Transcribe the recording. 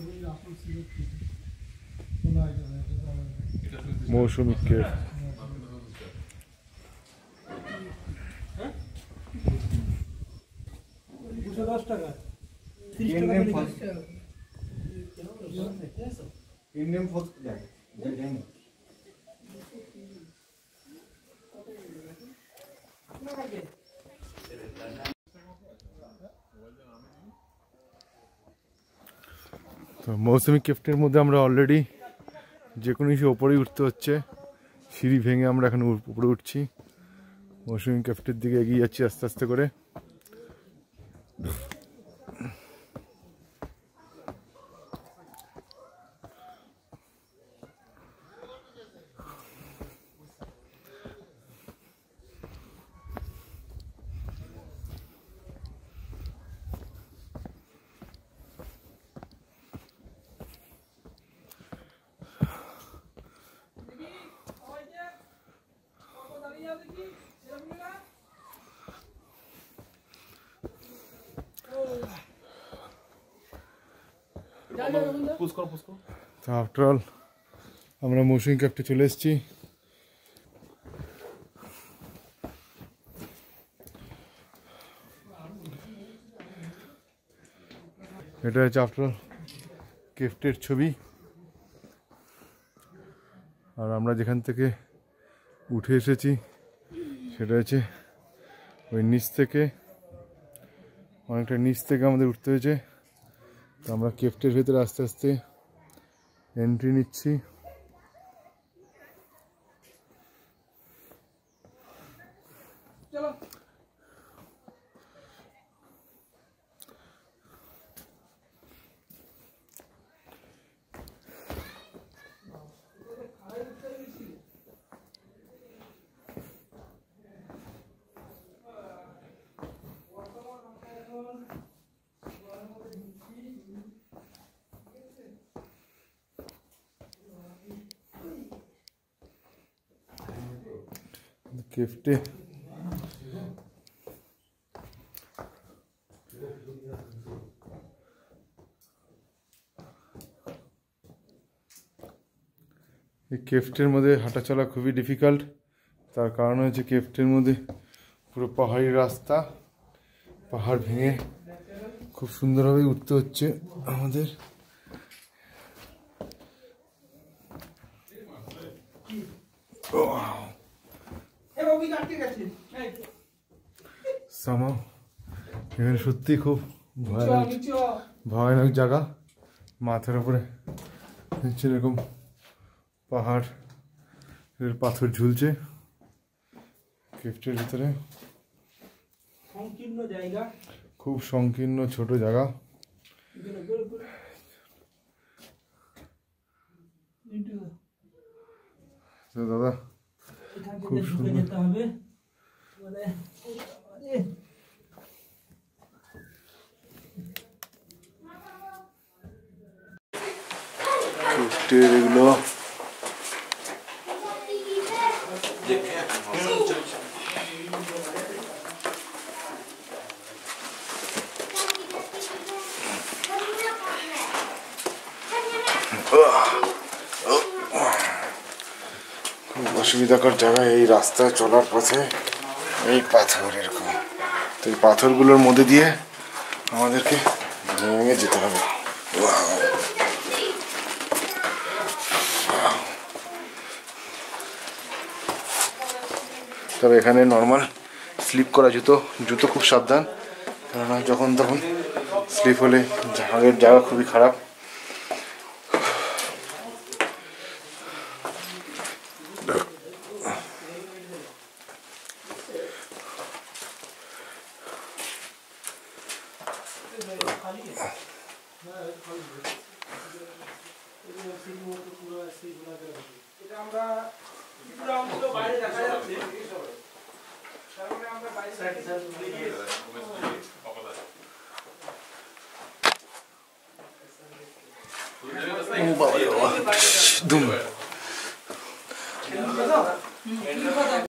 মৌসুমী cave. তো মৌসুমী কেভটার মধ্যে আমরা অলরেডি যে কোনো কিছু ওপরেই উঠতে হচ্ছে, সিঁড়ি ভেঙে আমরা এখন উপরে উঠছি। মৌসুমী কেভটার দিকে এগিয়ে যাচ্ছি আস্তে আস্তে করে। তো আফটার অল আমরা মৌসুমী কেভটা চলে এসেছি। এটা হচ্ছে আফটার অল কেভটার ছবি। আর আমরা যেখান থেকে উঠে এসেছি সেটা হচ্ছে ওই নিচ থেকে, অনেকটা নিচ থেকে আমাদের উঠতে হয়েছে। তো আমরা কেভটার ভেতরে আস্তে আস্তে এন্ট্রি নিচ্ছি। কেভটে এই কেভটের মধ্যে হাঁটা চলা খুবই ডিফিকাল্ট। তার কারণ হচ্ছে কেভটের মধ্যে পুরো পাহাড়ি রাস্তা, পাহাড় ভেঙে খুব সুন্দরভাবে উঠতে হচ্ছে আমাদের। এখানে সত্যি খুব ভয়ানক জায়গা। মাথার উপরে হচ্ছে এরকম পাহাড় পাথর ঝুলছে কেভটার ভিতরে। খুব সংকীর্ণ ছোট জায়গা। তো দাদা খুব সুন্দর। এগুলো খুব অসুবিধাকর জায়গা এই রাস্তায় চলার পথে। এই পাথর এরকম, তো এই পাথরগুলোর মধ্যে দিয়ে আমাদেরকে ভেঙে যেতে হবে। তবে এখানে নর্মাল স্লিপ করা জুতো খুব সাবধান, কেননা যখন তখন স্লিপ হলে আগের জায়গা খুবই খারাপ।